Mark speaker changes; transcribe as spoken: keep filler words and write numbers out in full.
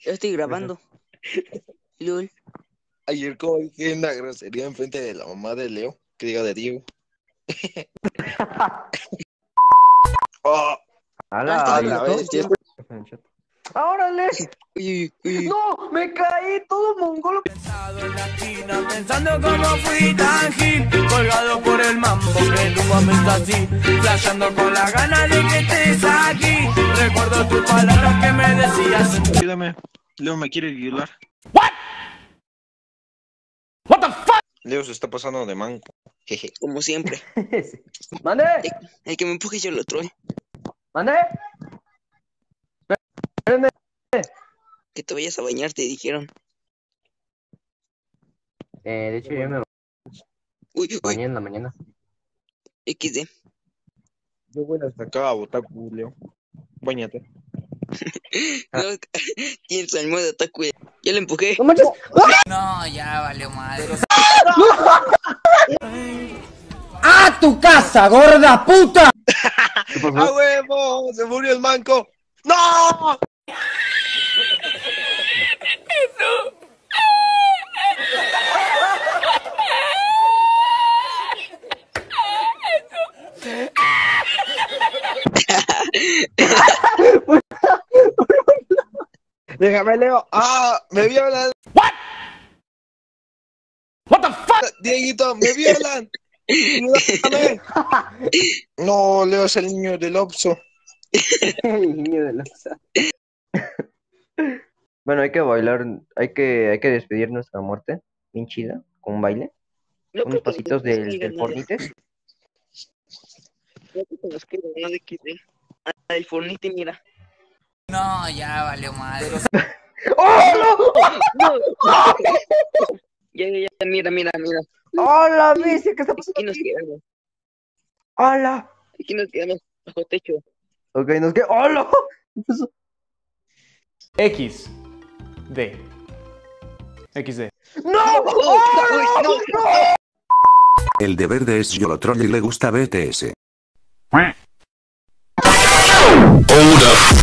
Speaker 1: Yo estoy grabando. Lul.
Speaker 2: Ayer como dije una grosería enfrente de la mamá de Leo, que diga de Diego. Oh,
Speaker 3: ¡Hala!
Speaker 1: Ah,
Speaker 3: ¿Y
Speaker 2: la
Speaker 3: esto?
Speaker 2: bestia.
Speaker 3: ¡Órale!
Speaker 1: Uy, uy, uy.
Speaker 3: ¡No! ¡Me caí todo mongolo!
Speaker 4: En la esquina, pensando cómo fui tan gil, colgado por el mambo que tu mamá está así, flasheando con la gana de que estés aquí. Recuerdo tus palabras que me decías.
Speaker 2: Ayúdame, Leo me quiere violar.
Speaker 4: What? What the fuck?
Speaker 2: Leo se está pasando de manco. Jeje.
Speaker 1: Como siempre.
Speaker 3: ¡Mande!
Speaker 1: El que me empuje yo lo troy.
Speaker 3: ¡Mande! Espérenme.
Speaker 1: Que te vayas a bañar, te dijeron.
Speaker 3: Eh, de hecho, yo me
Speaker 1: Uy, uy,
Speaker 3: bañé en la mañana.
Speaker 1: equis de.
Speaker 2: Yo voy hasta acá a botar, Leo. Báñate.
Speaker 1: No, tiene su almohada de otaku. Ya le empujé.
Speaker 3: ¡No manches!
Speaker 4: No, ya valió madre.
Speaker 3: ¡A tu casa, gorda puta!
Speaker 2: ¡A huevo! ¡Se murió el manco! ¡No! Déjame, Leo. ¡Ah! ¡Me violan!
Speaker 4: What? What the fuck?
Speaker 2: Dieguito, me violan. Ayúdame. No, Leo es el niño del Oxxo.
Speaker 3: El niño de la Bueno, hay que bailar, hay que, hay que despedir nuestra muerte, bien chida, con un baile,
Speaker 1: No
Speaker 3: unos
Speaker 1: creo que
Speaker 3: pasitos
Speaker 1: nos
Speaker 3: del,
Speaker 1: digan
Speaker 3: del
Speaker 1: nada.
Speaker 3: Fornite.
Speaker 1: No creo que nos quede nada de equis de. Ah, el Fornite, mira.
Speaker 4: No, ya valió madre.
Speaker 3: ¡Oh,
Speaker 1: No. Ya, ya, ya, mira, mira, mira.
Speaker 3: no! ¡Hola, bici! ¿Qué está pasando
Speaker 1: Aquí nos
Speaker 3: aquí?
Speaker 1: quedamos.
Speaker 3: ¡Hola!
Speaker 1: Aquí nos quedamos bajo techo.
Speaker 3: Ok, nos quedamos. ¡Hola! ¿Qué pasó?
Speaker 5: X D X D
Speaker 3: ¡No!
Speaker 1: ¡Oh! ¡Uy, no!
Speaker 6: El de verde es Yolotroll y le gusta B T S.
Speaker 7: Hold up.